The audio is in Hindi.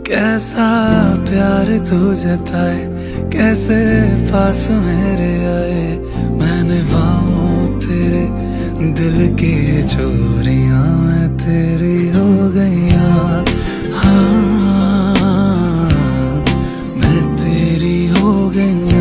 कैसा प्यार तू जताए, कैसे पास मेरे आए। मैंने पाऊं तेरे दिल की चोरियां मैं तेरी हो गईया। हाँ मैं तेरी हो गई।